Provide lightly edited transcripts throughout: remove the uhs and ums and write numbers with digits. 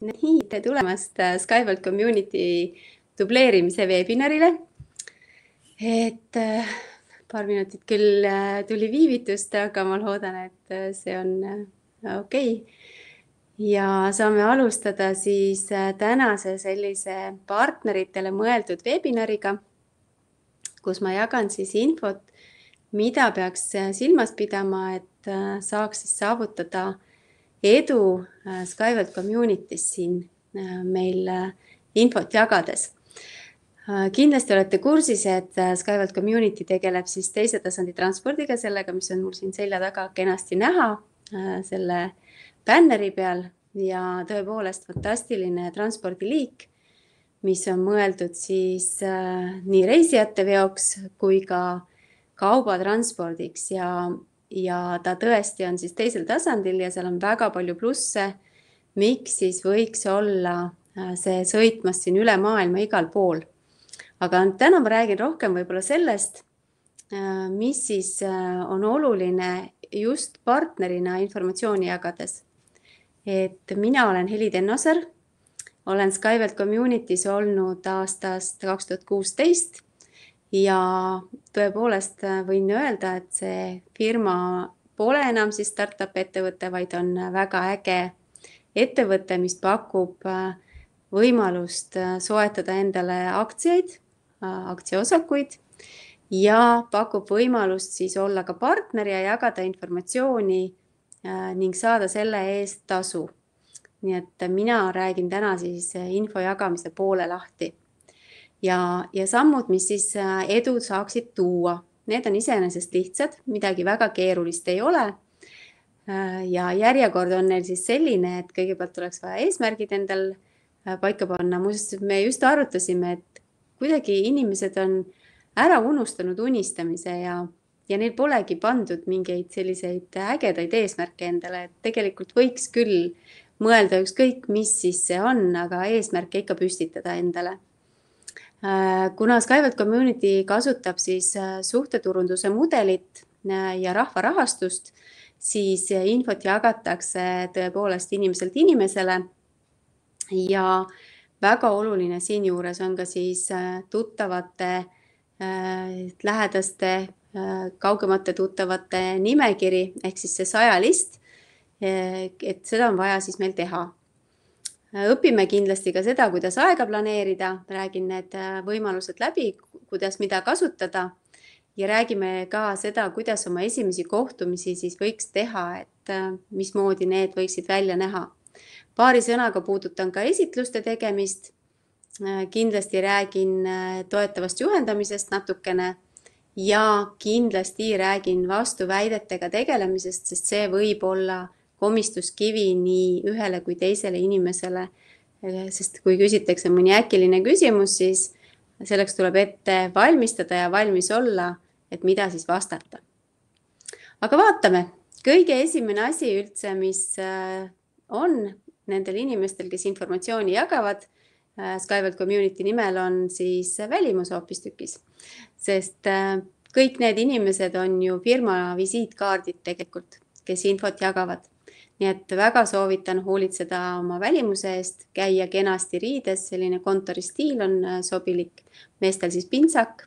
Nii, tere tulemast Skyworld Community dubleerimise webinarile. Paar minutit küll tuli viivitust, aga ma loodan, et see on okei. Ja saame alustada siis tänase sellise partneritele mõeldud webinariga, kus ma jagan siis infot, mida peaks silmas pidama, et saaks siis saavutada edu Skyworld Community's siin meil infot jagades. Kindlasti olete kursis, et Skyworld Community tegeleb siis teise tasandi transpordiga, sellega, mis on mul siin selja taga kenasti näha selle bänneri peal ja tõepoolest fantastiline transpordiliik, mis on mõeldud siis nii reisijate veoks kui ka kaubatranspordiks ja ta tõesti on siis teisel tasandil ja seal on väga palju plusse, miks siis võiks olla see sõitmas siin üle maailma igal pool. Aga täna ma räägin rohkem võib-olla sellest, mis siis on oluline just partnerina informatsiooni jagades. Et mina olen Heli Tennosaar, olen Skyworld Community's olnud aastast 2016 ja tõepoolest võin öelda, et see firma pole enam siis startup ettevõte, vaid on väga äge ettevõte, mis pakub võimalust soetada endale aktsiaid, aktsiaosakuid ja pakub võimalust siis olla ka partner ja jagada informatsiooni ning saada selle eest tasu. Nii et mina räägin täna siis info jagamise poole lahti. Ja sammud, mis siis edu saaksid tuua. Need on iseenesest lihtsad, midagi väga keerulist ei ole. Ja järjekord on neil siis selline, et kõigepealt tuleks vaja eesmärgid endal paika panna. Muuseas, me just arutasime, et kuidagi inimesed on ära unustanud unistamise ja neil polegi pandud mingeid selliseid ägedaid eesmärke endale, et tegelikult võiks küll mõelda ükskõik, mis siis see on, aga eesmärke ikka püstitada endale. Kuna Skyworld Community kasutab siis suhteturunduse mudelit ja rahvarahastust, siis infot jagatakse tõepoolest inimeselt inimesele ja väga oluline siinjuures on ka siis tuttavate, lähedaste, kaugemate tuttavate nimekiri ehk siis see 100 list, et seda on vaja siis meil teha. Õpime kindlasti ka seda, kuidas aega planeerida, räägin need võimalused läbi, kuidas mida kasutada ja räägime ka seda, kuidas oma esimesi kohtumisi siis võiks teha, et mismoodi need võiksid välja näha. Paari sõnaga puudutan ka esitluste tegemist, kindlasti räägin toetavast juhendamisest natukene ja kindlasti räägin vastuväidetega tegelemisest, sest see võib olla komistuskivi nii ühele kui teisele inimesele, sest kui küsitakse mõni äkiline küsimus, siis selleks tuleb ette valmistada ja valmis olla, et mida siis vastata. Aga vaatame, kõige esimene asi üldse, mis on nendel inimestel, kes informatsiooni jagavad, Skyworld Community nimel on siis välimus hoopistükkis, sest kõik need inimesed on ju firma visiitkaardid tegelikult, kes infot jagavad. Nii et väga soovitan hoolitseda oma välimuse eest, käia kenasti riides, selline kontoristiil on sobilik, meestel siis pintsak,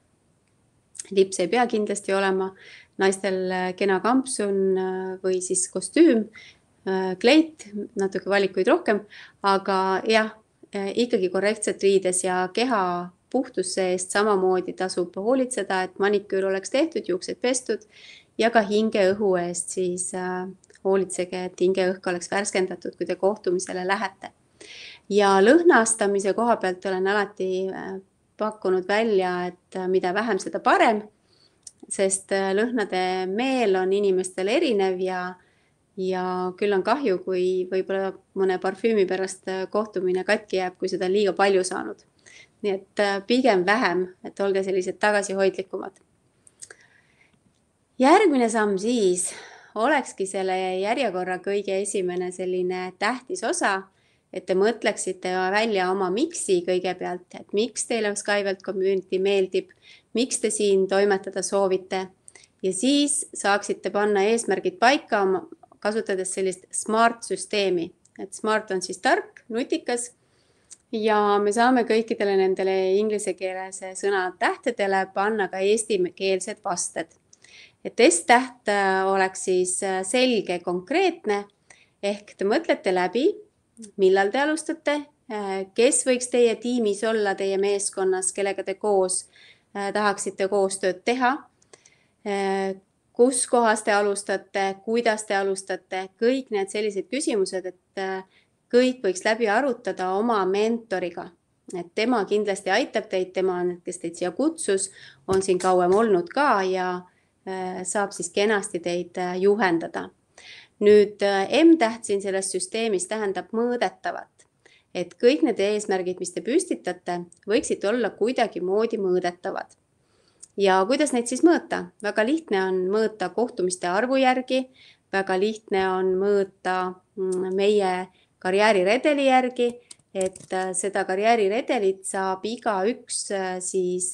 lips ei pea kindlasti olema, naistel kena kampsun või siis kostüüm, kleit, natuke valikuid rohkem, aga jah, ikkagi korrektsed riides ja keha puhtuse eest samamoodi tasub hoolitseda, et maniküür oleks tehtud, juuksed pestud ja ka hingeõhu eest siis hoolitsege, et hingeõhk oleks värskendatud, kui te kohtumisele lähete. Ja lõhnastamise koha pealt olen alati pakkunud välja, et mida vähem, seda parem, sest lõhnade meel on inimestel erinev ja küll on kahju, kui võib-olla mõne parfüümi pärast kohtumine katki jääb, kui seda on liiga palju saanud. Nii et pigem vähem, et olge sellised tagasihoidlikumad. Järgmine samm siis olekski selle järjekorra kõige esimene selline tähtis osa, et te mõtleksite välja oma miksi kõigepealt, et miks teile Skyworld Community meeldib, miks te siin toimetada soovite ja siis saaksite panna eesmärgid paika, kasutades sellist smart süsteemi, et smart on siis tark, nutikas ja me saame kõikidele nendele inglise keeles sõnatähtedele panna ka eestikeelsed vasted. Et S-täht oleks siis selge, konkreetne, ehk te mõtlete läbi, millal te alustate, kes võiks teie tiimis olla, teie meeskonnas, kellega te koos tahaksite koostööd teha, kus kohas te alustate, kuidas te alustate, kõik need sellised küsimused, et kõik võiks läbi arutada oma mentoriga. Et tema kindlasti aitab teid, tema on, kes teid siia kutsus, on siin kauem olnud ka ja saab siis kenasti teid juhendada. Nüüd M-täht siin selles süsteemis tähendab mõõdetavat. Et kõik need eesmärgid, mis te püstitate, võiksid olla kuidagi moodi mõõdetavad. Ja kuidas neid siis mõõta? Väga lihtne on mõõta kohtumiste arvu järgi, väga lihtne on mõõta meie karjääriredeli järgi, et seda karjääriredelit saab igaüks siis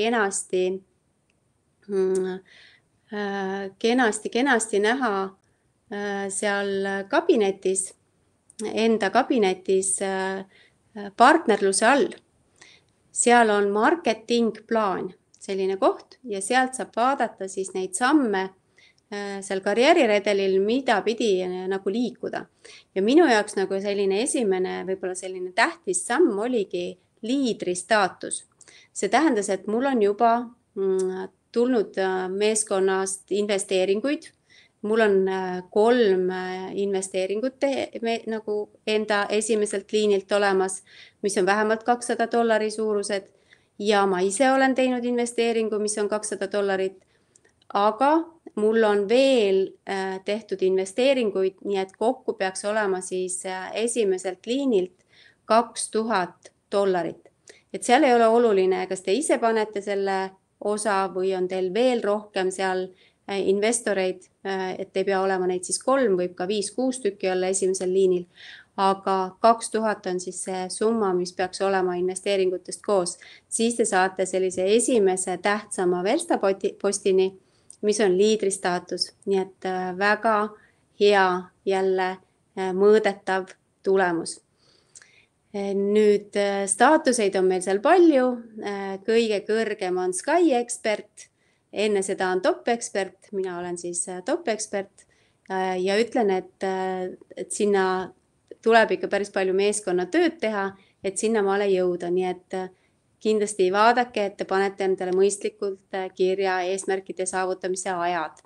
kenasti näha seal kabinetis, enda kabinetis partnerluse all. Seal on marketingplaan, selline koht ja sealt saab vaadata siis neid samme seal karjääriredelil, mida pidi nagu liikuda. Ja minu jaoks nagu selline esimene, võib-olla selline tähtis samm oligi liidri staatus. See tähendas, et mul on juba tulnud meeskonnast investeeringuid. Mul on 3 investeeringut nagu enda esimeselt liinilt olemas, mis on vähemalt $200 suurused ja ma ise olen teinud investeeringu, mis on $200, aga mul on veel tehtud investeeringuid, nii et kokku peaks olema siis esimeselt liinilt $2000. Et seal ei ole oluline, kas te ise panete selle osa või on teil veel rohkem seal investoreid, et ei pea olema neid siis 3, võib ka 5-6 tükki olla esimesel liinil, aga 2000 on siis see summa, mis peaks olema investeeringutest koos. Siis te saate sellise esimese tähtsama verstapostini, mis on liidri staatus. Nii et väga hea jälle mõõdetav tulemus. Nüüd staatuseid on meil seal palju. Kõige kõrgem on Sky Expert. Enne seda on Top Expert, mina olen siis Top Expert ja ütlen, et sinna tuleb ikka päris palju meeskonna tööd teha, et sinna maale jõuda. Nii et kindlasti vaadake, et te panete endale mõistlikult kirja eesmärkide saavutamise ajad.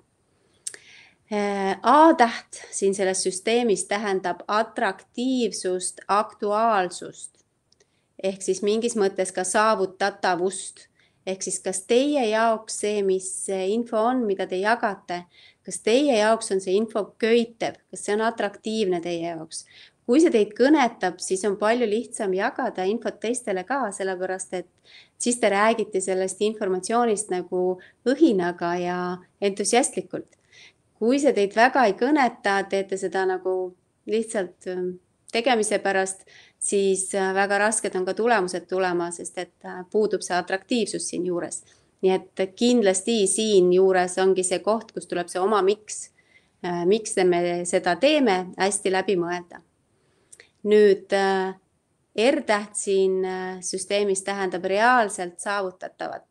A-täht siin selles süsteemis tähendab atraktiivsust, aktuaalsust ehk siis mingis mõttes ka saavutatavust. Ehk siis kas teie jaoks see, mis info on, mida te jagate, kas teie jaoks on see info köitev, kas see on atraktiivne teie jaoks? Kui see teid kõnetab, siis on palju lihtsam jagada infot teistele ka, sellepärast et siis te räägite sellest informatsioonist nagu õhinaga ja entusiastlikult. Kui see teid väga ei kõneta, teete seda nagu lihtsalt tegemise pärast, siis väga rasked on ka tulemused tulema, sest et puudub see atraktiivsus siin juures. Nii et kindlasti siin juures ongi see koht, kus tuleb see oma miks me seda teeme, hästi läbi mõelda. Nüüd R-täht siin süsteemis tähendab reaalselt saavutatavat.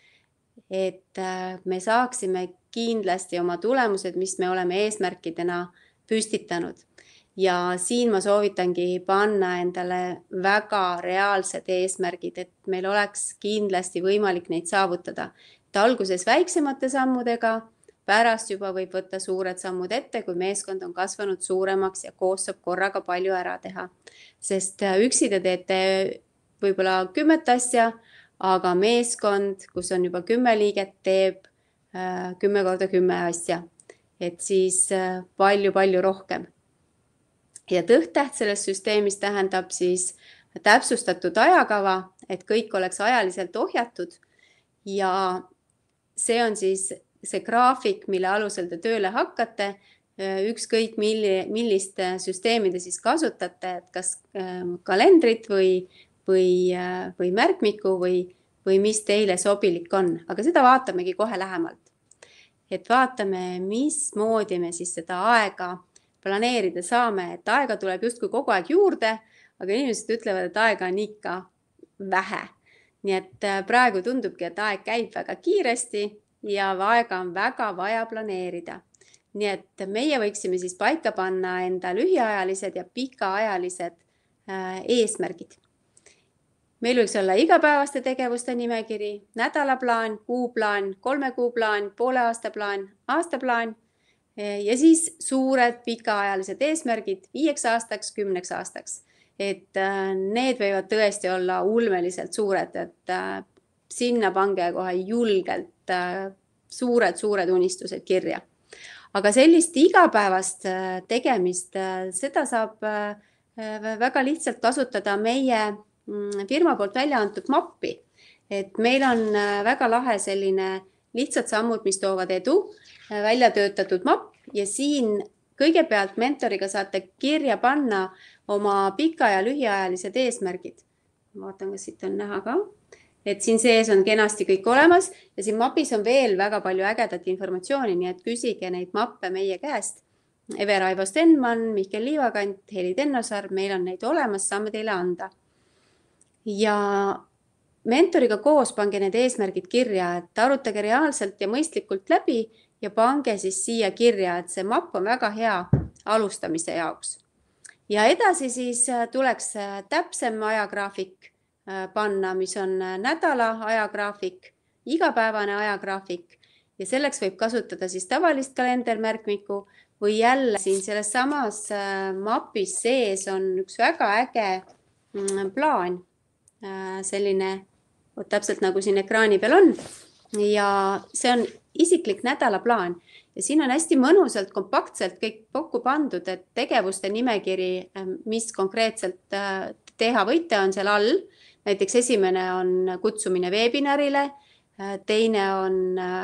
Et me saaksime kindlasti oma tulemused, mis me oleme eesmärkidena püstitanud. Ja siin ma soovitangi panna endale väga reaalsed eesmärgid, et meil oleks kindlasti võimalik neid saavutada. Et alguses väiksemate sammudega, pärast juba võib võtta suured sammud ette, kui meeskond on kasvanud suuremaks ja koos saab korraga palju ära teha. Sest üksi te teete võib-olla 10 asja, aga meeskond, kus on juba 10 liiget, teeb 10 korda 10 asja. Et siis palju rohkem. Ja tõht-täht selles süsteemis tähendab siis täpsustatud ajakava, et kõik oleks ajaliselt ohjatud ja see on siis see graafik, mille alusel te tööle hakkate, ükskõik millist süsteemi te siis kasutate, et kas kalendrit või märkmiku või mis teile sobilik on, aga seda vaatamegi kohe lähemalt. Et vaatame, mismoodi me siis seda aega planeerida saame, et aega tuleb justkui kogu aeg juurde, aga inimesed ütlevad, et aega on ikka vähe. Nii et praegu tundubki, et aeg käib väga kiiresti ja aega on väga vaja planeerida. Nii et meie võiksime siis paika panna enda lühiajalised ja pikaajalised eesmärgid. Meil võiks olla igapäevaste tegevuste nimekiri, nädalaplaan, kuuplaan, 3 kuuplaan, poole aastaplaan, aastaplaan ja siis suured pikaajalised eesmärgid 5 aastaks, 10 aastaks. Et need võivad tõesti olla ulmeliselt suured, et sinna pange kohe julgelt suured unistused kirja. Aga sellist igapäevast tegemist, seda saab väga lihtsalt kasutada meie firma poolt välja antud mappi. Et meil on väga lahe selline lihtsad sammud, mis toovad edu, välja töötatud mapp ja siin kõigepealt mentoriga saate kirja panna oma pika- ja lühiajalised eesmärgid. Vaatan, kas siit on näha ka. Et siin sees on kenasti kõik olemas ja siin mapis on veel väga palju ägedat informatsiooni, nii et küsige neid mappe meie käest. Eve-Raivo Stenman, Mihkel Liivakant, Heli Tennosaar, meil on neid olemas, saame teile anda. Ja mentoriga koos pange need eesmärgid kirja, et arutage reaalselt ja mõistlikult läbi ja pange siis siia kirja, et see mapp on väga hea alustamise jaoks. Ja edasi siis tuleks täpsem ajagraafik panna, mis on nädala ajagraafik, igapäevane ajagraafik ja selleks võib kasutada siis tavalist kalendermärkmikku või jälle siin selles samas mapis sees on üks väga äge plaan, selline täpselt nagu siin ekraani peal on ja see on isiklik nädalaplaan ja siin on hästi mõnusalt, kompaktselt kõik kokku pandud, et tegevuste nimekiri, mis konkreetselt teha võite, on seal all. Näiteks esimene on kutsumine webinarile, teine on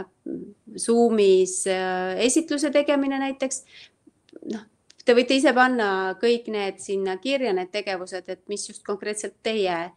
Zoomis esitluse tegemine näiteks. Te võite ise panna kõik need sinna kirja, need tegevused, et mis just konkreetselt teie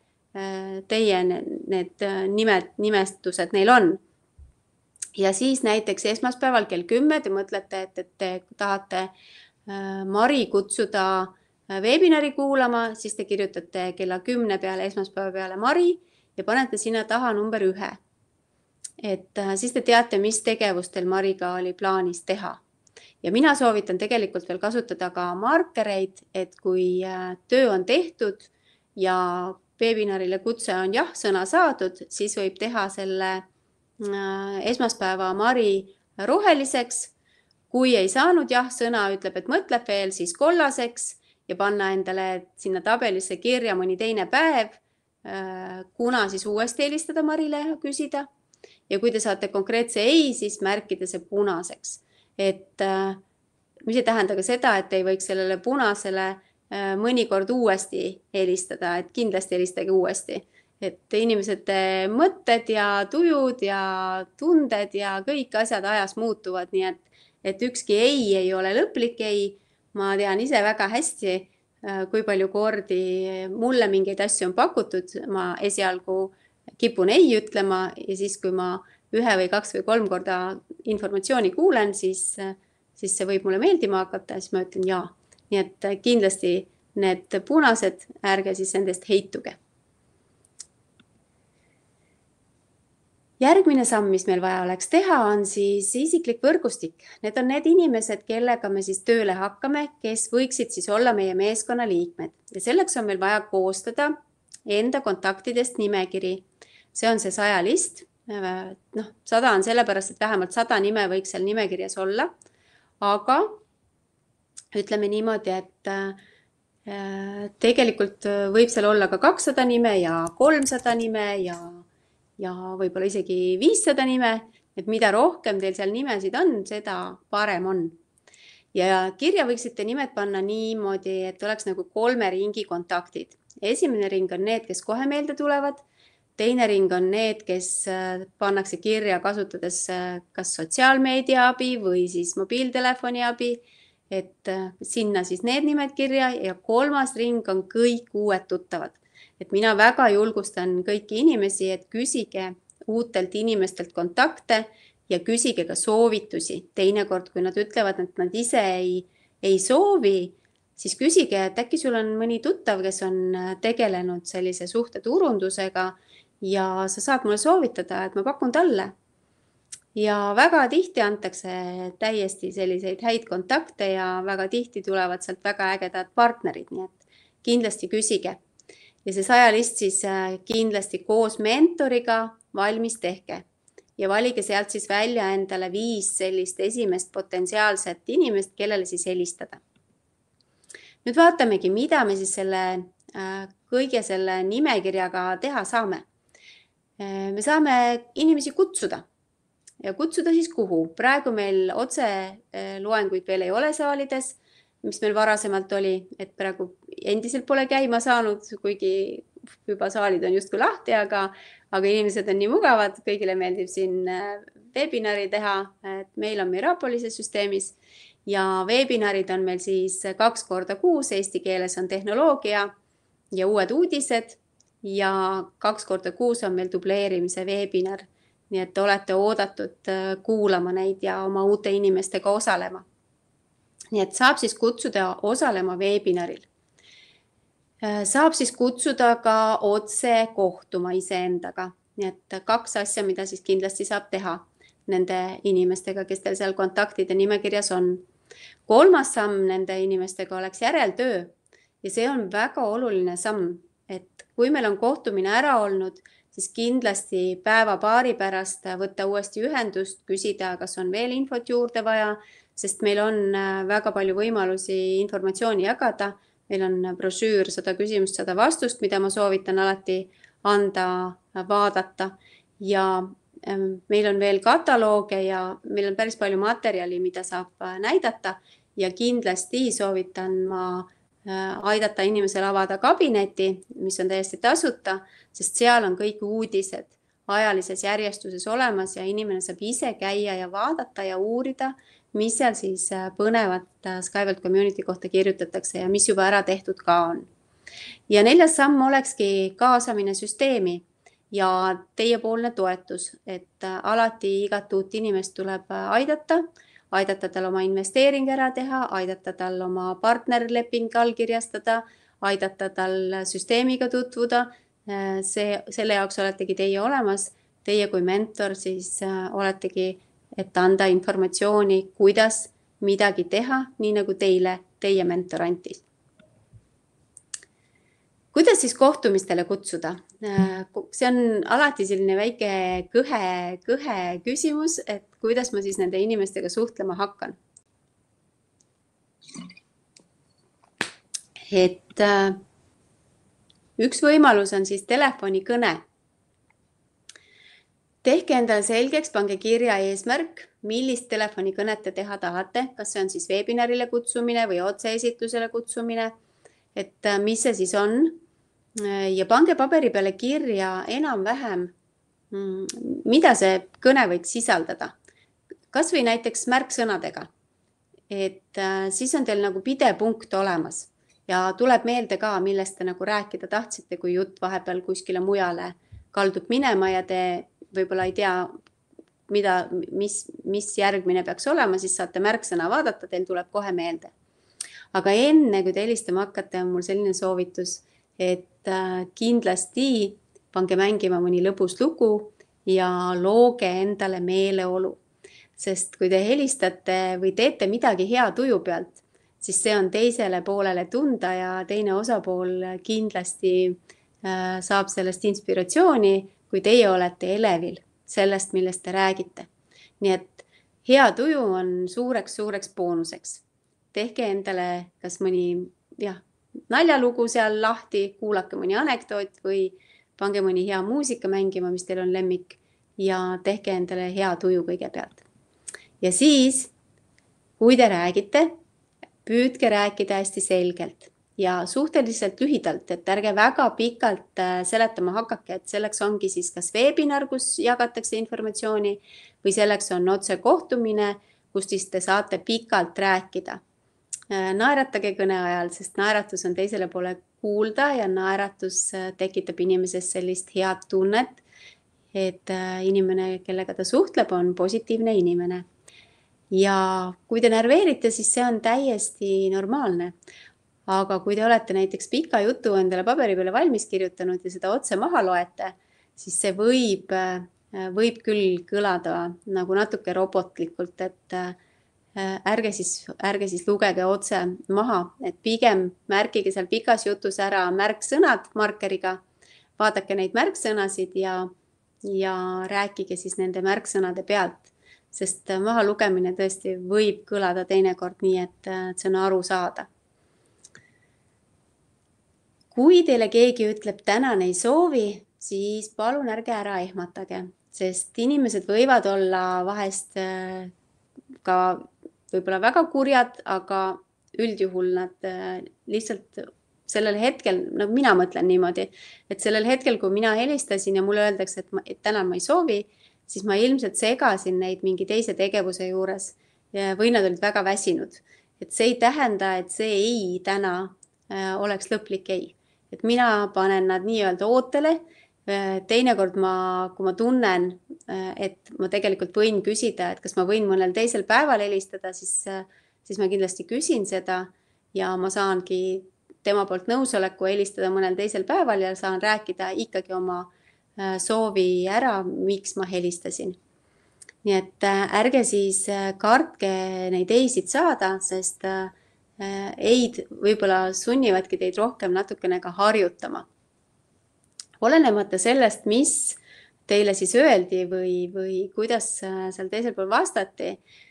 need nimestused neil on. Ja siis näiteks esmaspäeval kell 10 te mõtlete, et te tahate Mari kutsuda webinari kuulama, siis te kirjutate kella 10 peale esmaspäeva peale Mari ja panete sinna taha number 1. Et siis te teate, mis tegevustel Mariga oli plaanis teha. Ja mina soovitan tegelikult veel kasutada ka markereid, et kui töö on tehtud ja webinarile kutse on jah sõna saadud, siis võib teha selle esmaspäeva Mari roheliseks. Kui ei saanud jah sõna, ütleb, et mõtleb veel, siis kollaseks ja panna endale sinna tabelisse kirja mõni teine päev, kuna siis uuesti helistada Marile küsida. Ja kui te saate konkreetse ei, siis märkida see punaseks. Et mis ei tähenda ka seda, et ei võiks sellele punasele mõnikord uuesti helistada, et kindlasti helistage uuesti. Et inimesed mõtted ja tujud ja tunded ja kõik asjad ajas muutuvad, nii et ükski ei ole lõplik ei. Ma tean ise väga hästi, kui palju kordi mulle mingeid asju on pakutud. Ma esialgu kipun ei ütlema ja siis, kui ma 1 või 2 või 3 korda informatsiooni kuulen, siis see võib mulle meeldima hakata ja siis ma ütlen jaa. Nii et kindlasti need punased, ärge siis nendest heituge. Järgmine samm, mis meil vaja oleks teha, on siis isiklik võrgustik. Need on need inimesed, kellega me siis tööle hakkame, kes võiksid siis olla meie meeskonna liikmed. Ja selleks on meil vaja koostada enda kontaktidest nimekiri. See on see 100 list. 100 on sellepärast, et vähemalt 100 nime võiks seal nimekirjas olla. Aga ütleme niimoodi, et tegelikult võib seal olla ka 200 nime ja 300 nime ja võib-olla isegi 500 nime, et mida rohkem teil seal nimesid on, seda parem on. Ja kirja võiksite nimed panna niimoodi, et oleks nagu 3 ringi kontaktid. Esimene ring on need, kes kohe meelde tulevad. Teine ring on need, kes pannakse kirja kasutades kas sotsiaalmeedia abi või siis mobiiltelefoni abi, et sinna siis need nimed kirja ja 3. ring on kõik uued tuttavad. Et mina väga julgustan kõiki inimesi, et küsige uutelt inimestelt kontakte ja küsige ka soovitusi. Teinekord, kui nad ütlevad, et nad ise ei soovi, siis küsige, et äkki sul on mõni tuttav, kes on tegelenud sellise suhteturundusega ja sa saad mulle soovitada, et ma pakun talle. Ja väga tihti antakse täiesti selliseid häid kontakte ja väga tihti tulevad sealt väga ägedad partnerid, nii et kindlasti küsige. Ja see sajalist siis kindlasti koos mentoriga valmis tehke ja valige sealt siis välja endale 5 sellist esimest potentsiaalset inimest, kellele siis helistada. Nüüd vaatamegi, mida me siis kõige selle nimekirjaga teha saame. Me saame inimesi kutsuda. Ja kutsuda siis kuhu? Praegu meil otse loenguid veel ei ole saalides, mis meil varasemalt oli, et praegu endiselt pole käima saanud, kuigi juba saalid on justkui lahti, aga inimesed on nii mugavad, kõigile meeldib siin webinari teha, et meil on Mirapolise süsteemis ja webinarid on meil siis 2 korda kuus, eesti keeles on tehnoloogia ja uued uudised ja 2 korda kuus on meil dubleerimise webinar. Nii et olete oodatud kuulama neid ja oma uute inimestega osalema. Nii et saab siis kutsuda osalema webinaril. Saab siis kutsuda ka otse kohtuma iseendaga. Nii et 2 asja, mida siis kindlasti saab teha nende inimestega, kes teil seal kontaktide nimekirjas on. 3. samm nende inimestega oleks järeltöö ja see on väga oluline samm, et kui meil on kohtumine ära olnud, siis kindlasti päeva-paari pärast võtta uuesti ühendust, küsida, kas on veel infot juurde vaja, sest meil on väga palju võimalusi informatsiooni jagada. Meil on brošüür 100 küsimust, 100 vastust, mida ma soovitan alati anda, vaadata. Ja meil on veel katalooge ja meil on päris palju materjali, mida saab näidata. Ja kindlasti soovitan ma aidata inimesel avada kabineti, mis on täiesti tasuta, sest seal on kõik uudised ajalises järjestuses olemas ja inimene saab ise käia ja vaadata ja uurida, mis seal siis põnevat SkyVelt Community kohta kirjutatakse ja mis juba ära tehtud ka on. Ja 4. samm olekski kaasamine süsteemi ja teiepoolne toetus, et alati igat uut inimest tuleb aidata tal oma investeering ära teha, aidata tal oma partnerleping allkirjastada, aidata tal süsteemiga tutvuda. Selle jaoks oletegi teie olemas. Teie kui mentor siis oletegi, et anda informatsiooni, kuidas midagi teha, nii nagu teie mentor antis. Kuidas siis kohtumistele kutsuda? See on alati selline väike kõhe küsimus, et kuidas ma siis nende inimestega suhtlema hakkan. Et üks võimalus on siis telefonikõne. Tehke endale selgeks, pange kirja eesmärk, millist telefonikõnet te teha tahate, kas see on siis webinarile kutsumine või otseesitlusele kutsumine, et mis see siis on. Ja pange paberi peale kirja enam-vähem, mida see kõne võiks sisaldada. Kas või näiteks märksõnadega, et siis on teil nagu pidepunkt olemas ja tuleb meelde ka, millest te nagu rääkida tahtsite, kui jutt vahepeal kuskile mujale kaldub minema ja te võib-olla ei tea, mis järgmine peaks olema, siis saate märksõna vaadata, teil tuleb kohe meelde. Aga enne, kui te helistama hakkate, on mul selline soovitus, et kindlasti pange mängima mõni lõbus lugu ja looge endale meeleolu. Sest kui te helistate või teete midagi hea tuju pealt, siis see on teisele poolele tunda ja teine osapool kindlasti saab sellest inspiratsiooni, kui teie olete elevil sellest, millest te räägite. Nii et hea tuju on suureks boonuseks. Tehke endale kas mõni naljalugu seal lahti, kuulake mõni anekdoot või pange mõni hea muusika mängima, mis teil on lemmik ja tehke endale hea tuju kõigepealt. Ja siis, kui te räägite, püüdke rääkida hästi selgelt ja suhteliselt lühidalt, et ärge väga pikalt seletama hakake, et selleks ongi siis kas webinar, kus jagatakse informatsiooni või selleks on otse kohtumine, kus siis te saate pikalt rääkida. Naeratage kõne ajal, sest naeratus on teisele poole kuulda ja naeratus tekitab inimeses sellist head tunnet, et inimene, kellega ta suhtleb, on positiivne inimene. Ja kui te närveerite, siis see on täiesti normaalne. Aga kui te olete näiteks pika jutu endale paberi peale valmis kirjutanud ja seda otse maha loete, siis see võib küll kõlada nagu natuke robotlikult, et ärge siis lugege otse maha, et pigem märkige seal pikas jutus ära märksõnad markeriga, vaadake neid märksõnasid ja rääkige siis nende märksõnade pealt, sest maha lugemine tõesti võib kõlada teinekord nii, et see on aru saada. Kui teile keegi ütleb tänan ei soovi, siis palun ärge ära ehmatage, sest inimesed võivad olla vahest ka võib-olla väga kurjad, aga üldjuhul nad lihtsalt sellel hetkel, no mina mõtlen niimoodi, et sellel hetkel, kui mina helistasin ja mulle öeldakse, et tänan ma ei soovi, siis ma ilmselt segasin neid mingi teise tegevuse juures või nad olid väga väsinud. Et see ei tähenda, et see ei täna oleks lõplik ei. Et mina panen nad nii-öelda ootele. Teinekord kui ma tunnen, et ma tegelikult võin küsida, et kas ma võin mõnel teisel päeval helistada, siis ma kindlasti küsin seda ja ma saangi tema poolt nõusoleku helistada mõnel teisel päeval ja saan rääkida ikkagi oma soovi ära, miks ma helistasin. Nii et ärge siis kartke neid eisid saada, sest eid võib-olla sunnivadki teid rohkem natukene ka harjutama. Olenemata sellest, mis teile siis öeldi või kuidas seal teisel pool vastati,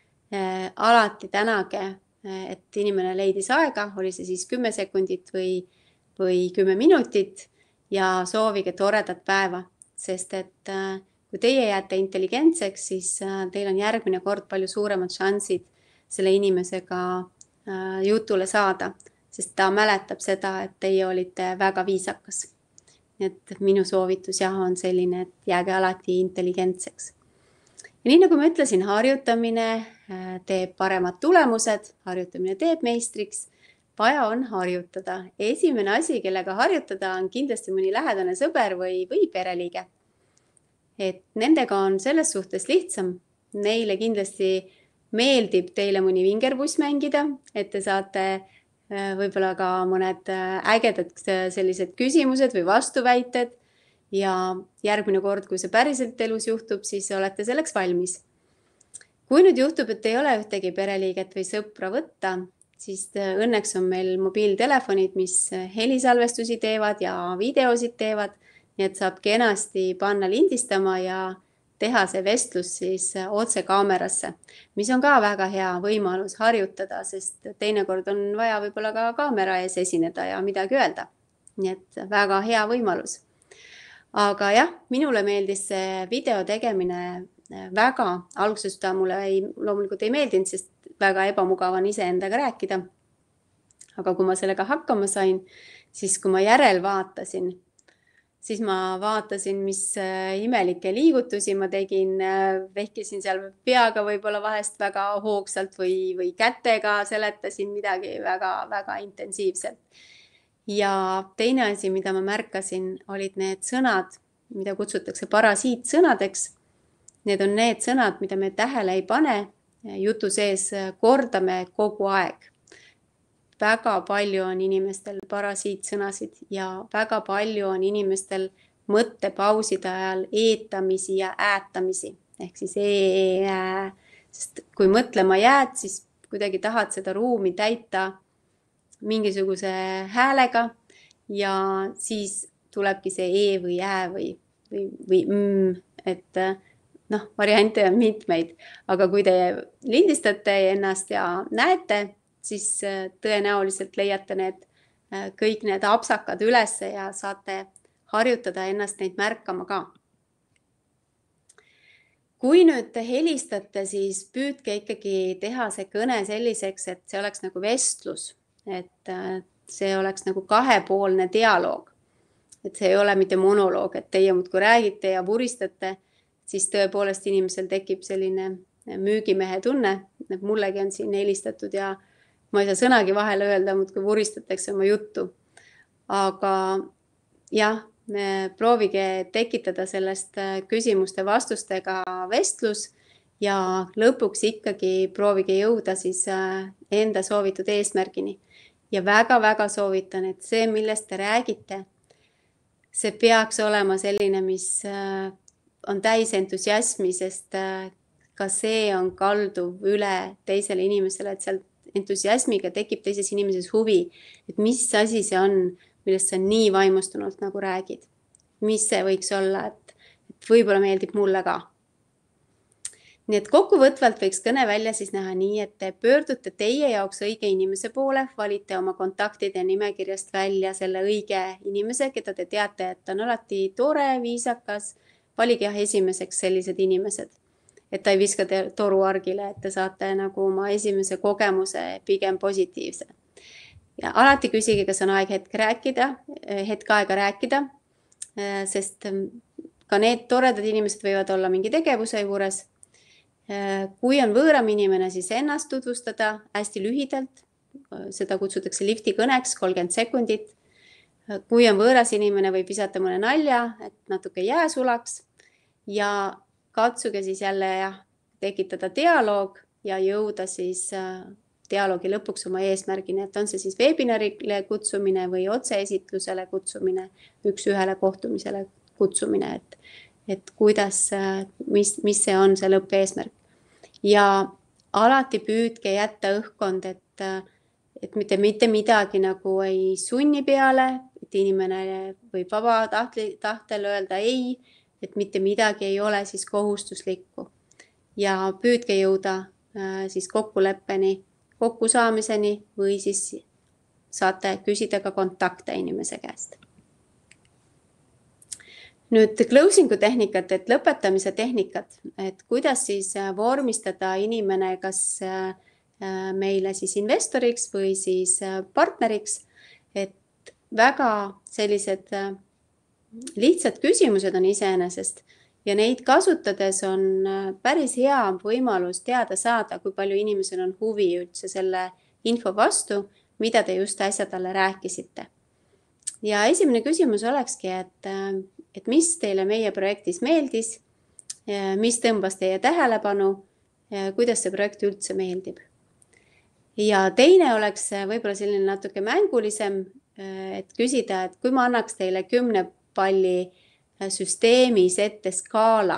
alati tänage, et inimene leidis aega, oli see siis 10 sekundit või 10 minutit ja soovige toredat päeva, sest et kui teie jääte intelligentseks, siis teil on järgmine kord palju suuremad šansid selle inimesega jutule saada, sest ta mäletab seda, et teie olite väga viisakas. Et minu soovitus on selline, et jääge alati intelligentseks. Ja nii nagu ma ütlesin, harjutamine teeb paremad tulemused, harjutamine teeb meistriks, vaja on harjutada. Esimene asi, kellega harjutada, on kindlasti mõni lähedane sõber või pereliige. Et nendega on selles suhtes lihtsam, neile kindlasti meeldib teile mõni vingerpuss mängida, et te saate võib-olla ka mõned ägedad sellised küsimused või vastuväited ja järgmine kord, kui see päriselt elus juhtub, siis olete selleks valmis. Kui nüüd juhtub, et ei ole ühtegi pereliiget või sõpra võtta, siis õnneks on meil mobiiltelefonid, mis helisalvestusi teevad ja videosid teevad, nii et saab kenasti panna lindistama ja teha see vestlus siis otse kaamerasse, mis on ka väga hea võimalus harjutada, sest teinekord on vaja võib-olla ka kaamera ees esineda ja midagi öelda. Nii et väga hea võimalus. Aga jah, minule meeldis see video tegemine väga. Alguses ta mulle loomulikult ei meeldinud, sest väga ebamugav on iseendaga rääkida. Aga kui ma sellega hakkama sain, siis kui ma järel vaatasin, siis ma vaatasin, mis imelikke liigutusi ma tegin, vehkisin seal peaga võib-olla vahest väga hoogsalt või kätega seletasin midagi väga intensiivselt. Ja teine asi, mida ma märkasin, olid need sõnad, mida kutsutakse parasiitsõnadeks. Need on need sõnad, mida me tähele ei pane, jutu sees kordame kogu aeg. Väga palju on inimestel parasiitsõnasid ja väga palju on inimestel mõttepauside ajal eetamisi ja äätamisi. Ehk siis sest kui mõtlema jääd, siis kuidagi tahad seda ruumi täita mingisuguse häälega ja siis tulebki see või või et variante on mitmeid. Aga kui te lindistate ennast ja näete, siis tõenäoliselt leiate kõik need apsakad üles ja saate harjutada ennast neid märkama ka. Kui nüüd te helistate, siis püüdke ikkagi teha see kõne selliseks, et see oleks nagu vestlus, et see oleks nagu kahepoolne dialoog. Et see ei ole mitte monoloog, et teie muudkui räägite ja vuristate, siis tõepoolest inimesel tekib selline müügimehe tunne, et mullegi on siin helistatud ja ma ei saa sõnagi vahele öelda, muudkui vuristatakse oma juttu. Aga jah, proovige tekitada sellest küsimuste vastustega vestlus ja lõpuks ikkagi proovige jõuda siis enda soovitud eesmärgini. Ja väga-väga soovitan, et see, millest te räägite, see peaks olema selline, mis on täis entusiasmi, sest ka see on kalduv üle teisele inimesele, et sealt entusiasmiga tekib teises inimeses huvi, et mis asi see on, millest sa nii vaimustunult nagu räägid. Mis see võiks olla, et võib-olla meeldib mulle ka. Nii et kokkuvõtvalt võiks kõne välja siis näha nii, et te pöördute teie jaoks õige inimese poole, valite oma kontaktide nimekirjast välja selle õige inimese, keda te teate, et on alati tore, viisakas. Valige esimeseks sellised inimesed, et ta ei viska toru argile, et te saate nagu oma esimese kogemuse pigem positiivse. Ja alati küsige, kas on hetk aega rääkida, sest ka need toredad inimesed võivad olla mingi tegevuse juures. Kui on võõram inimene, siis ennast tutvustada hästi lühidalt. Seda kutsutakse lifti kõneks 30 sekundit. Kui on võõras inimene, võib visata mõne nalja, et natuke jää sulaks. Ja katsuge siis jälle tekitada dialoog ja jõuda siis dialoogi lõpuks oma eesmärgini, et on see siis webinarile kutsumine või otseesitlusele kutsumine, üks-ühele kohtumisele kutsumine, et kuidas, mis see on see lõppeesmärk. Ja alati püüdke jätta õhkkond, et mitte midagi nagu ei sunni peale, et inimene võib vaba tahtel öelda ei, et mitte midagi ei ole siis kohustuslikku. Ja püüdke jõuda siis kokkuleppeni, kokkusaamiseni või siis saate küsida ka kontakte inimese käest. Nüüd closing'u tehnikat, et lõpetamise tehnikat, et kuidas siis vormistada inimene kas meile siis investoriks või siis partneriks, et väga sellised lihtsad küsimused on iseenesest ja neid kasutades on päris hea võimalus teada saada, kui palju inimesel on huvi üldse selle info vastu, mida te just äsja talle rääkisite. Ja esimene küsimus olekski, et mis teile meie projektis meeldis, mis tõmbas teie tähelepanu, kuidas see projekt üldse meeldib. Ja teine oleks võib-olla selline natuke mängulisem, et küsida, et kui ma annaks teile 10 palli süsteemis ette skaala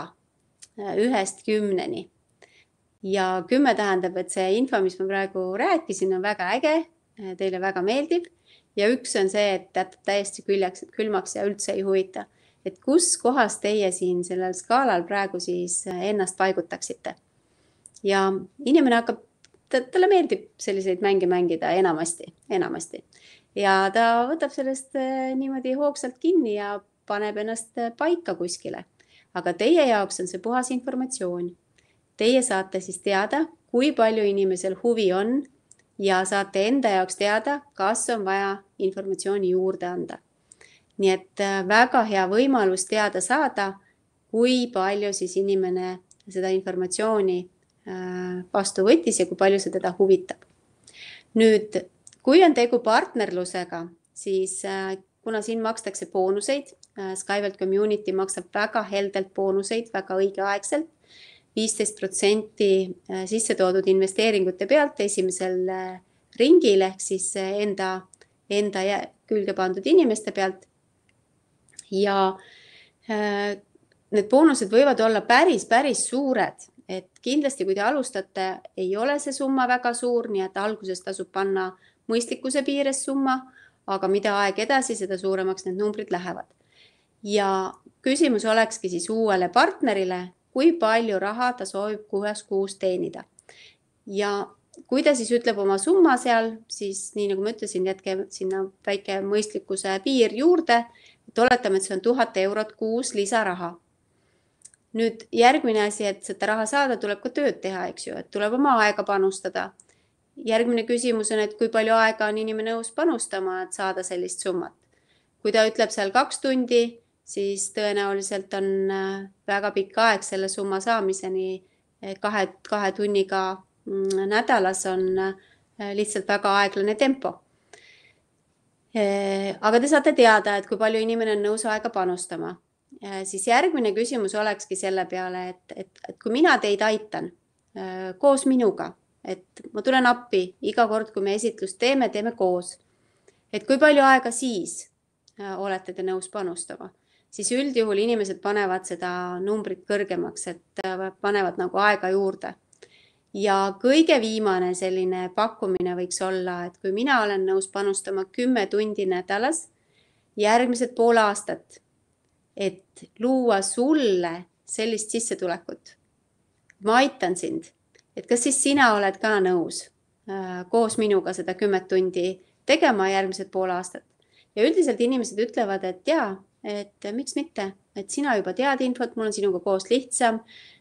1-10 ja 10 tähendab, et see info, mis ma praegu rääkisin, on väga äge, teile väga meeldib ja 1 on see, et täiesti külmaks ja üldse ei huvita. Et kus kohas teie siin sellel skaalal praegu siis ennast paigutaksite. Ja inimene hakkab, talle meeldib selliseid mänge mängida enamasti. Ja ta võtab sellest niimoodi hoogsalt kinni ja paneb ennast paika kuskile. Aga teie jaoks on see puhas informatsioon. Teie saate siis teada, kui palju inimesel huvi on ja saate enda jaoks teada, kas on vaja informatsiooni juurde anda. Nii et väga hea võimalus teada saada, kui palju siis inimene seda informatsiooni vastu võttis ja kui palju see teda huvitab. Nüüd, kui on tegu partnerlusega, siis kuna siin makstakse boonuseid, SkyVelt Community maksab väga heldelt boonuseid, väga õigeaegselt, 15% sisse toodud investeeringute pealt esimesel ringil ehk siis enda külge pandud inimeste pealt. Ja need boonused võivad olla päris suured, et kindlasti kui te alustate, ei ole see summa väga suur, nii et alguses tasub panna mõistlikkuse piires summa, aga mida aeg edasi, seda suuremaks need numbrid lähevad. Ja küsimus olekski siis uuele partnerile, kui palju raha ta soovib kuus teenida. Ja kui ta siis ütleb oma summa seal, siis nii nagu ma ütlesin, jätke sinna väike mõistlikkuse piir juurde, et oletame, et see on 1000 eurot kuus lisaraha. Nüüd järgmine asi, et seda raha saada, tuleb ka tööd teha, eks ju, et tuleb oma aega panustada. Järgmine küsimus on, et kui palju aega on inimene nõus panustama, et saada sellist summat. Kui ta ütleb seal 2 tundi, siis tõenäoliselt on väga pikk aeg selle summa saamiseni 2 tunniga nädalas on lihtsalt väga aeglane tempo. Aga te saate teada, et kui palju inimene on nõus aega panustama. siis järgmine küsimus olekski selle peale, et kui mina teid aitan koos minuga, et ma tulen appi iga kord, kui me esitlust teeme koos, et kui palju aega siis olete te nõus panustama, siis üldjuhul inimesed panevad seda numbrit kõrgemaks, et panevad nagu aega juurde. Ja kõige viimane selline pakkumine võiks olla, et kui mina olen nõus panustama 10 tundi nädalas, järgmised pool aastat, et luua sulle sellist sissetulekut. Ma aitan sind, et kas siis sina oled ka nõus koos minuga seda 10 tundi tegema järgmised pool aastat. Ja üldiselt inimesed ütlevad, et jaa, et miks mitte, et sina juba tead infot, mul on sinuga koos lihtsam,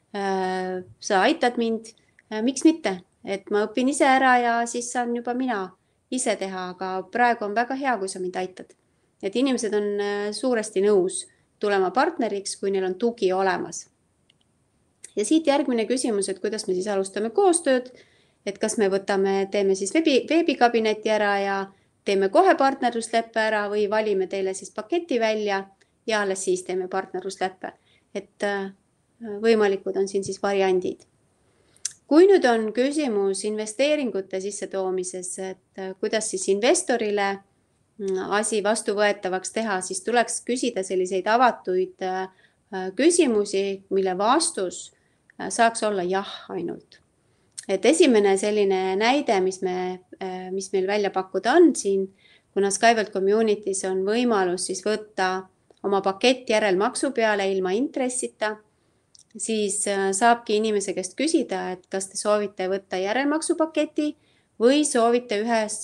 sa aitad mind, miks mitte, et ma õpin ise ära ja siis saan juba mina ise teha, aga praegu on väga hea, kui sa mind aitad. Et inimesed on suuresti nõus tulema partneriks, kui neil on tugi olemas. Ja siit järgmine küsimus, et kuidas me siis alustame koostööd, et kas me teeme siis veebikabineti ära ja teeme kohe partnerlusleppe ära või valime teile siis paketi välja ja alles siis teeme partnerlusleppe. Et võimalikud on siin siis variandid. Kui nüüd on küsimus investeeringute sisse toomises, et kuidas siis investorile asi vastuvõetavaks teha, siis tuleks küsida selliseid avatuid küsimusi, mille vastus saaks olla jah ainult. Et esimene selline näide, mis meil välja pakkuda on siin, kuna SkyVelt Communities on võimalus siis võtta oma pakett järelmaksu peale ilma intressita, siis saabki inimese käest küsida, et kas te soovite võtta järelmaksupaketi või soovite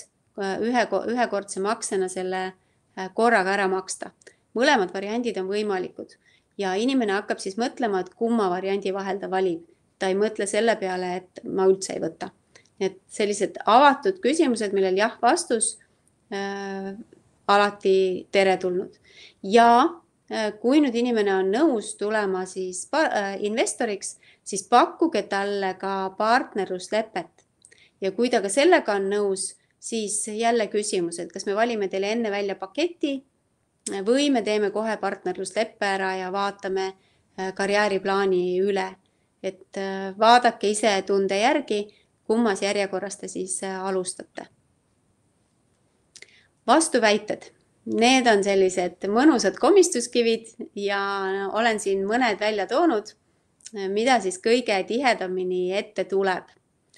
ühekordse maksena selle korraga ära maksta. Mõlemad variandid on võimalikud ja inimene hakkab siis mõtlema, et kumma variandi vahel ta valib. Ta ei mõtle selle peale, et ma üldse ei võta. Et sellised avatud küsimused, millel jah vastus, alati teretulnud. Ja kui nüüd inimene on nõus tulema siis investoriks, siis pakkuge talle ka partnerluslepet. Ja kui ta ka sellega on nõus, siis jälle küsimus, et kas me valime teile enne välja paketi või me teeme kohe partnerlusleppe ära ja vaatame karjääriplaani üle. Et vaadake ise tunde järgi, kummas järjekorras te siis alustate. Vastuväited. Need on sellised mõnusad komistuskivid ja olen siin mõned välja toonud, mida siis kõige tihedamini ette tuleb.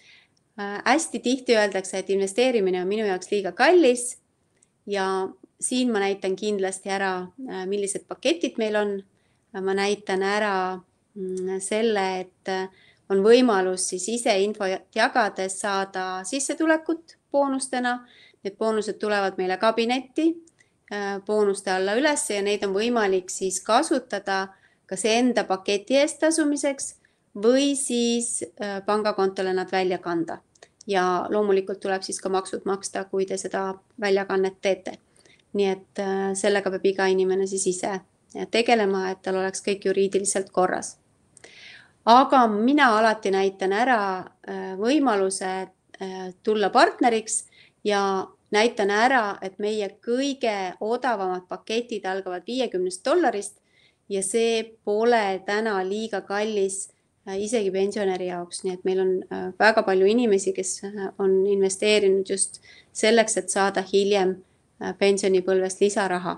Hästi tihti öeldakse, et investeerimine on minu jaoks liiga kallis ja siin ma näitan kindlasti ära, millised paketid meil on. Ma näitan ära selle, et on võimalus siis ise info jagades saada sissetulekut boonustena. Need boonused tulevad meile kabinetti boonuste alla üles ja neid on võimalik siis kasutada kas enda paketi eest tasumiseks või siis pangakontole nad välja kanda. Ja loomulikult tuleb siis ka maksud maksta, kui te seda väljakannet teete. Nii et sellega peab iga inimene siis ise tegelema, et tal oleks kõik juriidiliselt korras. Aga mina alati näitan ära võimaluse tulla partneriks ja näitan ära, et meie kõige odavamad paketid algavad $50 ja see pole täna liiga kallis isegi pensionäri jaoks. Nii et meil on väga palju inimesi, kes on investeerinud just selleks, et saada hiljem pensionipõlvest lisaraha.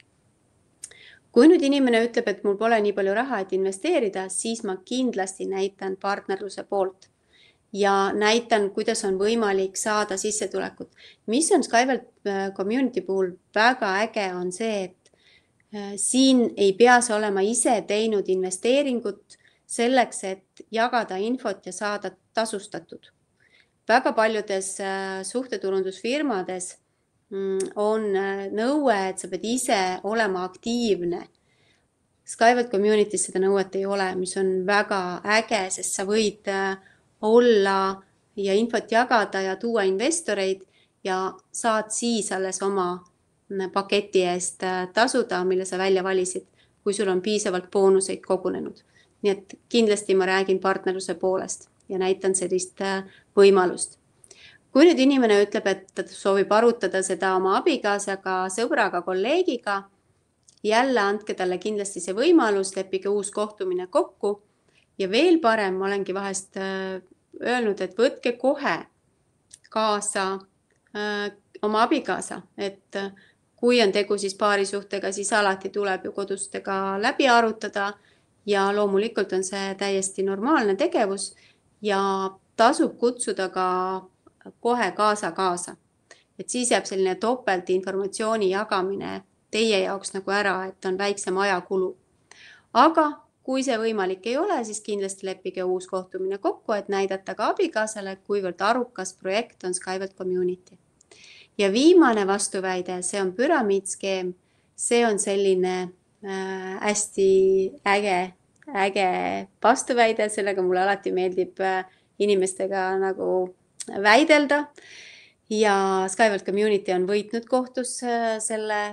Kui nüüd inimene ütleb, et mul pole nii palju raha, et investeerida, siis ma kindlasti näitan partnerluse poolt ja näitan, kuidas on võimalik saada sissetulekut. Mis on SkyVelt Community puhul väga äge on see, et siin ei pea sa olema ise teinud investeeringut selleks, et jagada infot ja saada tasustatud. Väga paljudes suhteturundusfirmades on nõue, et sa pead ise olema aktiivne. SkyVelt Communities seda nõuet ei ole, mis on väga äge, sest sa võid olla ja infot jagada ja tuua investoreid ja saad siis alles oma paketi eest tasuda, mille sa välja valisid, kui sul on piisavalt boonuseid kogunenud. Nii et kindlasti ma räägin partnerluse poolest ja näitan sellist võimalust. Kui nüüd inimene ütleb, et ta soovib arutada seda oma abikaasaga, sõbraga, kolleegiga jälle andke talle kindlasti see võimalus, leppige uus kohtumine kokku ja veel parem, ma olengi vahest öelnud, et võtke kohe kaasa oma abikaasa, et kui on tegu siis paarisuhtega, siis alati tuleb ju kodustega läbi arutada ja loomulikult on see täiesti normaalne tegevus ja tasub kutsuda ka kohe kaasa. Et siis jääb selline topelt informatsiooni jagamine teie jaoks nagu ära, et on väiksem ajakulu. Aga kui see võimalik ei ole, siis kindlasti leppige uus kohtumine kokku, et näidata ka abikaasale, kuivõrd arukas projekt on SkyVelt Community. Ja viimane vastuväide, see on püramiidskeem. See on selline hästi äge vastuväide, sellega mulle alati meeldib inimestega nagu väidelda. Ja SkyVelt Community on võitnud kohtus selle,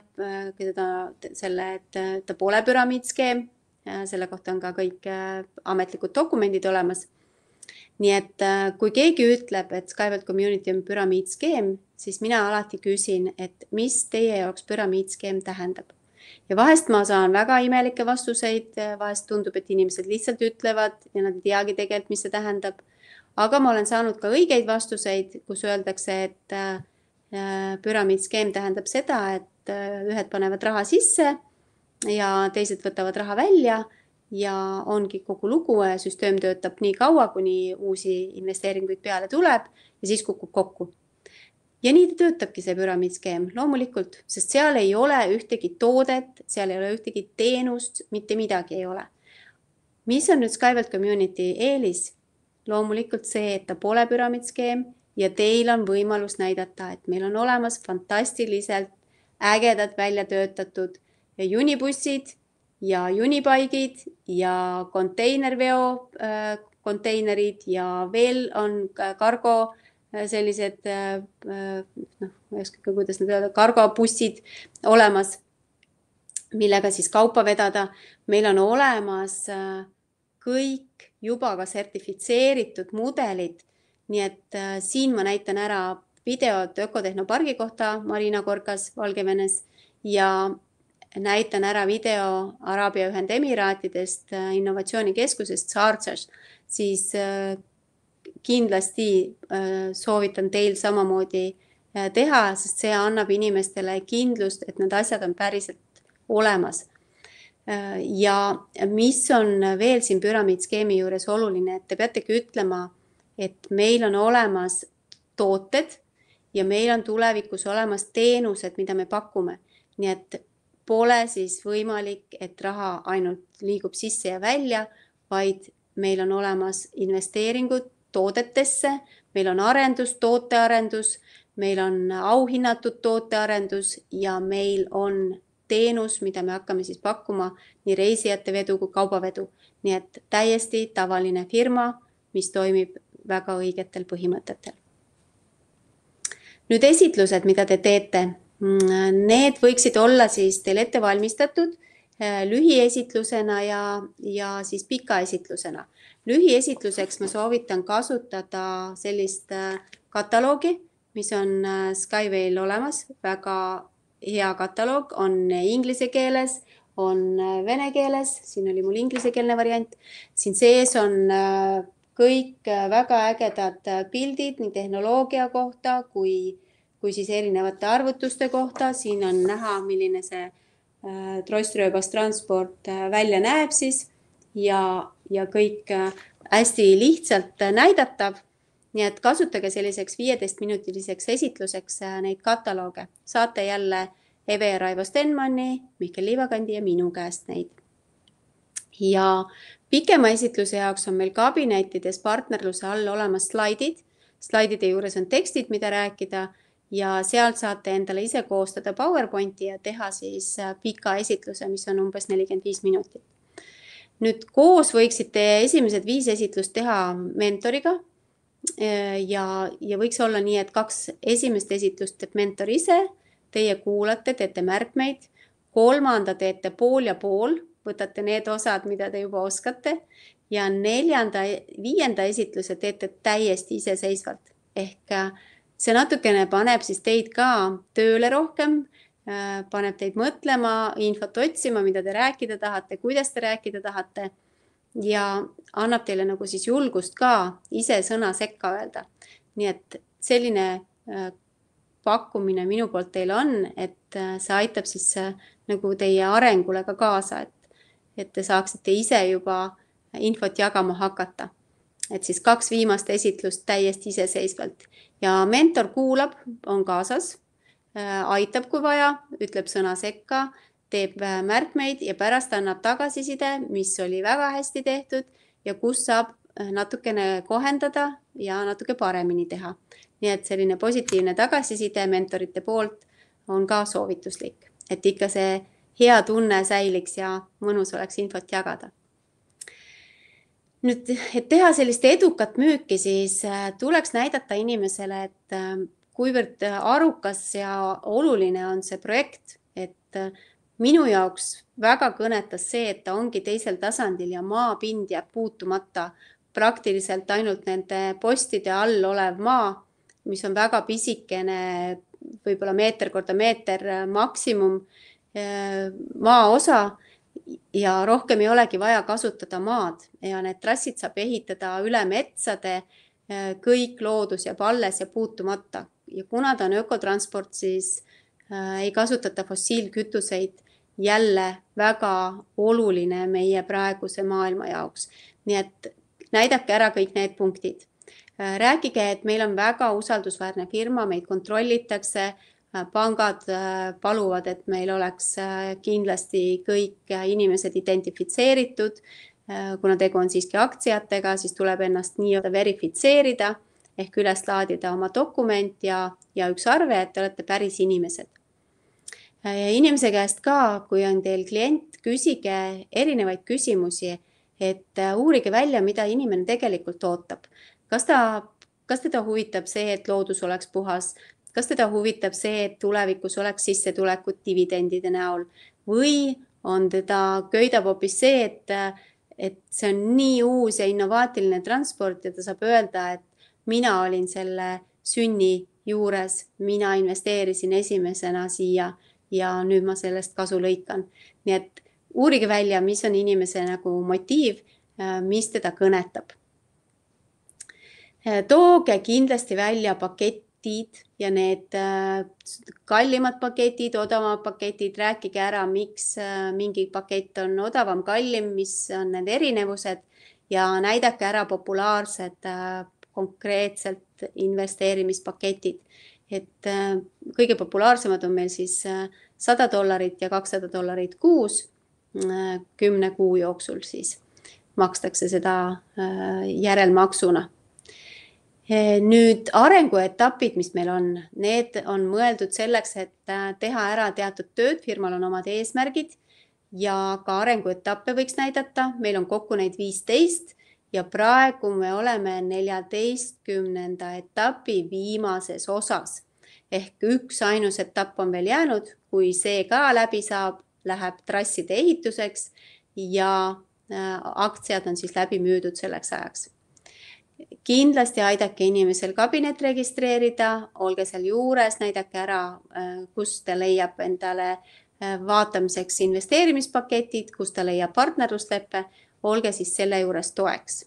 et ta pole püramiidskeem. Selle kohta on ka kõik ametlikud dokumendid olemas. Nii et kui keegi ütleb, et SkyVelt Community on püramiidskeem, siis mina alati küsin, et mis teie jaoks püramiidskeem tähendab. Ja vahest ma saan väga imelikke vastuseid, vahest tundub, et inimesed lihtsalt ütlevad ja nad ei teagi tegelikult, mis see tähendab. Aga ma olen saanud ka õigeid vastuseid, kus öeldakse, et püramiidskeem tähendab seda, et ühed panevad raha sisse ja teised võtavad raha välja ja ongi kogu lugu ja süsteem töötab nii kaua, kuni uusi investeeringuid peale tuleb ja siis kukub kokku. Ja nii töötabki see püramiidskeem, loomulikult, sest seal ei ole ühtegi toodet, seal ei ole ühtegi teenust, mitte midagi ei ole. Mis on nüüd SkyVelt Community eelis? Loomulikult see, et ta pole püramiidskeem ja teil on võimalus näidata, et meil on olemas fantastiliselt ägedad välja töötatud junibussid ja junipaigid ja konteinerveo konteinerid ja veel on kargo sellised, ma ei oska, kuidas nad öelda, kargobussid olemas, millega siis kaupa vedada. Meil on olemas kõik juba ka sertifitseeritud mudelid, nii et siin ma näitan ära videot Ökotehnopargi kohta Marina Korkas Valgevenes ja näitan ära video Araabia Ühendemiraatidest innovatsioonikeskusest Sharjah's, siis kindlasti soovitan teil samamoodi teha, sest see annab inimestele kindlust, et need asjad on päriselt olemas. Ja mis on veel siin püramiidskeemi juures oluline, et te peategi ütlema, et meil on olemas tooted ja meil on tulevikus olemas teenused, mida me pakume. Nii et pole siis võimalik, et raha ainult liigub sisse ja välja, vaid meil on olemas investeeringud toodetesse, meil on arendus, tootearendus, meil on auhinnatud tootearendus ja meil on teenus, mida me hakkame siis pakkuma nii reisijate vedu kui kaubavedu. Nii et täiesti tavaline firma, mis toimib väga õigetel põhimõtetel. Nüüd esitlused, mida te teete. Need võiksid olla siis teil ette valmistatud lühiesitlusena ja siis pika esitlusena. Lühiesitluseks ma soovitan kasutada sellist kataloogi, mis on SkyVeil olemas. Väga hea kataloog, on inglise keeles, on vene keeles. Siin oli mul inglisekeelne variant. Siin sees on kõik väga ägedad pildid nii tehnoloogia kohta kui siis erinevate arvutuste kohta. Siin on näha, milline see trossrööbas transport välja näeb siis ja kõik hästi lihtsalt näidatav. Nii et kasutage selliseks 15-minutiliseks esitluseks neid katalooge. Saate jälle Eve ja Raivo Stenmanni, Mihkel Liivakandi ja minu käest neid. Ja pikema esitluse jaoks on meil kabinettides partnerluse all olemas slaidid. Slaidide juures on tekstid, mida rääkida. Ja sealt saate endale ise koostada PowerPointi ja teha siis pika esitluse, mis on umbes 45 minutit. Nüüd koos võiksite esimesed 5 esitlust teha mentoriga ja võiks olla nii, et 2 esimest esitlust teeb mentor ise, teie kuulate, teete märkmeid, 3. teete pool ja pool, võtate need osad, mida te juba oskate ja 4., 5. esitluse teete täiesti iseseisvalt ehk see natukene paneb siis teid ka tööle rohkem, paneb teid mõtlema, infot otsima, mida te rääkida tahate, kuidas te rääkida tahate ja annab teile nagu siis julgust ka ise sõna sekka öelda. Nii et selline pakkumine minu poolt teile on, et see aitab siis nagu teie arengule ka kaasa, et te saaksite ise juba infot jagama hakata. Et siis 2 viimast esitlust täiesti iseseisvalt ja mentor kuulab, on kaasas, aitab kui vaja, ütleb sõna sekka, teeb märkmeid ja pärast annab tagasiside, mis oli väga hästi tehtud ja kus saab natukene kohendada ja natuke paremini teha. Nii et selline positiivne tagasiside mentorite poolt on ka soovituslik, et ikka see hea tunne säiliks ja mõnus oleks infot jagada. Nüüd, et teha sellist edukat müüki, siis tuleks näidata inimesele, et kuivõrd arukas ja oluline on see projekt, et minu jaoks väga kõnetas see, et ta ongi teisel tasandil ja maapind jääb puutumata praktiliselt ainult nende postide all olev maa, mis on väga pisikene, võib-olla meeter korda meeter maksimum maaosa ja rohkem ei olegi vaja kasutada maad ja need trassid saab ehitada üle metsade, kõik loodus jääb alles ja puutumata. Ja kuna ta on ökotransport, siis ei kasutata fossiilkütuseid, jälle väga oluline meie praeguse maailma jaoks. Nii et näidake ära kõik need punktid. Rääkige, et meil on väga usaldusväärne firma, meid kontrollitakse, pangad paluvad, et meil oleks kindlasti kõik inimesed identifitseeritud. Kuna tegu on siiski aktsiatega, siis tuleb ennast nii-öelda verifitseerida ehk üles laadida oma dokument ja üks arve, et te olete päris inimesed. Inimese käest ka, kui on teil klient, küsige erinevaid küsimusi, et uurige välja, mida inimene tegelikult ootab. Kas teda huvitab see, et loodus oleks puhas? Kas teda huvitab see, et tulevikus oleks sissetulekut dividendide näol? Või on teda köidab hoopis see, et see on nii uus ja innovaatiline transport ja ta saab öelda, et mina olin selle sünni juures, mina investeerisin esimesena siia ja nüüd ma sellest kasu lõikan. Nii et uurige välja, mis on inimese nagu motiiv, mis teda kõnetab. Tooge kindlasti välja paketid ja need kallimad paketid, odavamad paketid, rääkige ära, miks mingi pakett on odavam, kallim, mis on need erinevused ja näidake ära populaarsed konkreetselt investeerimispaketid. Et kõige populaarsemad on meil siis $100 ja $200 kuus, 10 kuu jooksul siis makstakse seda järelmaksuna. Nüüd arenguetapid, mis meil on, need on mõeldud selleks, et teha ära teatud tööd, firmal on omad eesmärgid ja ka arenguetappe võiks näidata. Meil on kokku neid 15 ja praegu me oleme 14. etapi viimases osas. Ehk üks ainus etapp on veel jäänud, kui see ka läbi saab, läheb trasside ehituseks ja aktsiad on siis läbi müüdud selleks ajaks. Kindlasti aidake inimesel kabinet registreerida, olge seal juures, näidake ära, kus ta leiab endale vaatamiseks investeerimispaketid, kus ta leiab partnerlusleppe, olge siis selle juures toeks.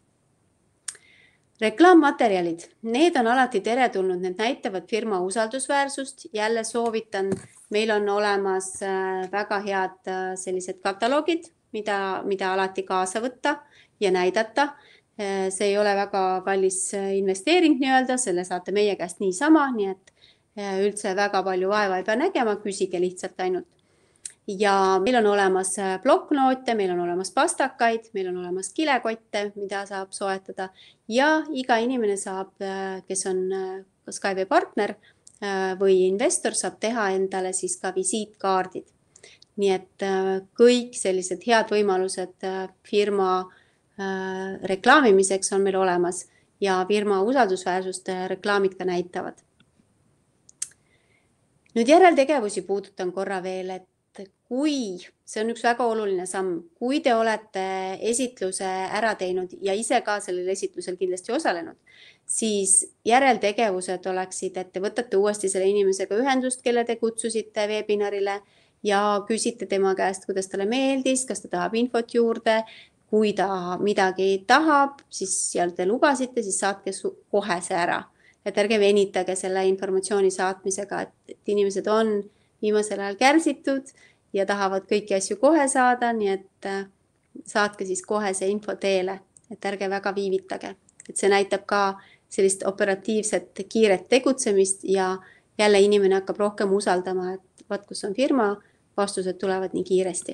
Reklaammaterjalid, need on alati teretulnud, need näitavad firma usaldusväärsust. Jälle soovitan, meil on olemas väga head sellised kataloogid, mida alati kaasa võtta ja näidata. See ei ole väga kallis investeering nii-öelda, selle saate meie käest niisama, nii et üldse väga palju vaeva ei pea nägema, küsige lihtsalt ainult. Ja meil on olemas bloknoote, meil on olemas pastakaid, meil on olemas kilekotte, mida saab soetada ja iga inimene saab, kes on Skyway partner või investor, saab teha endale siis ka visiitkaardid. Nii et kõik sellised head võimalused firma reklaamimiseks on meil olemas ja firma usaldusväärsust reklaamid ka näitavad. Nüüd järeltegevusi puudutan korra veel, et kui, see on üks väga oluline samm, kui te olete esitluse ära teinud ja ise ka sellel esitlusel kindlasti osalenud, siis järeltegevused oleksid, et te võtate uuesti selle inimesega ühendust, kelle te kutsusite webinarile ja küsite tema käest, kuidas talle meeldis, kas ta tahab infot juurde. Kui ta midagi tahab, siis seal te lubasite, siis saatke kohe see ära. Et ärge venitage selle informatsiooni saatmisega, et inimesed on viimasel ajal kärsitud ja tahavad kõiki asju kohe saada, nii et saatke siis kohe see info teele, et ärge väga viivitage. Et see näitab ka sellist operatiivset kiiret tegutsemist ja jälle inimene hakkab rohkem usaldama, et vaat kus on firma, vastused tulevad nii kiiresti.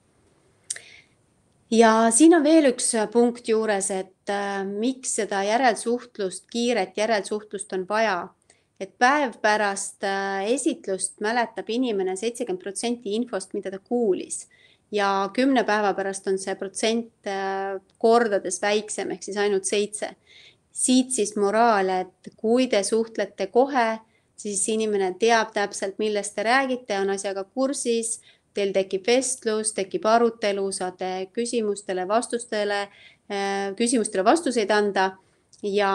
Ja siin on veel üks punkt juures, et miks seda järelsuhtlust, kiiret järelsuhtlust on vaja. Et päev pärast esitlust mäletab inimene 70% infost, mida ta kuulis. Ja 10 päeva pärast on see protsent kordades väiksem, ehk siis ainult 7. Siit siis moraal, et kui te suhtlete kohe, siis inimene teab täpselt, millest te räägite, on asjaga kursis, teil tekib vestlus, tekib arutelu, saate küsimustele vastuseid anda ja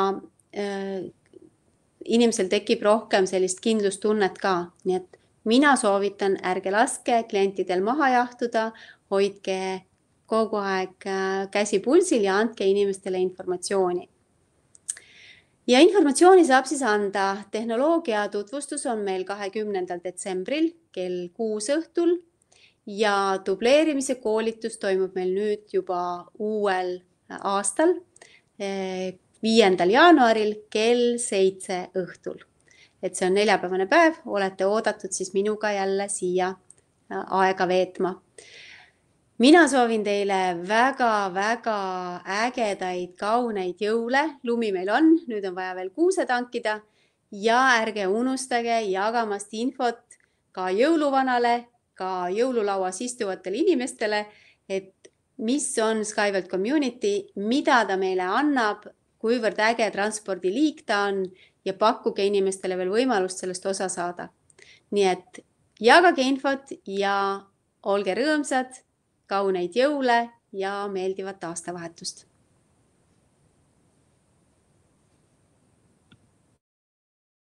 inimesel tekib rohkem sellist kindlustunnet ka. Nii et mina soovitan, ärge laske klientidel maha jahtuda, hoidke kogu aeg käsi pulsil ja andke inimestele informatsiooni. Ja informatsiooni saab siis anda. Tehnoloogia tutvustus on meil 20. detsembril kell 6 õhtul. Ja dubleerimise koolitus toimub meil nüüd juba uuel aastal, 5. jaanuaril kell 7 õhtul. Et see on neljapäevane päev, olete oodatud siis minuga jälle siia aega veetma. Mina soovin teile väga ägedaid, kauneid jõule. Lumi meil on, nüüd on vaja veel kuuse tankida ja ärge unustage jagamast infot ka jõuluvanale, ka jõululauas istuvatele inimestele, et mis on SkyVelt Community, mida ta meile annab, kuivõrd äge transpordiliik ta on ja pakkuge inimestele veel võimalust sellest osa saada. Nii et jagage infot ja olge rõõmsad, kauneid jõule ja meeldivat aastavahetust.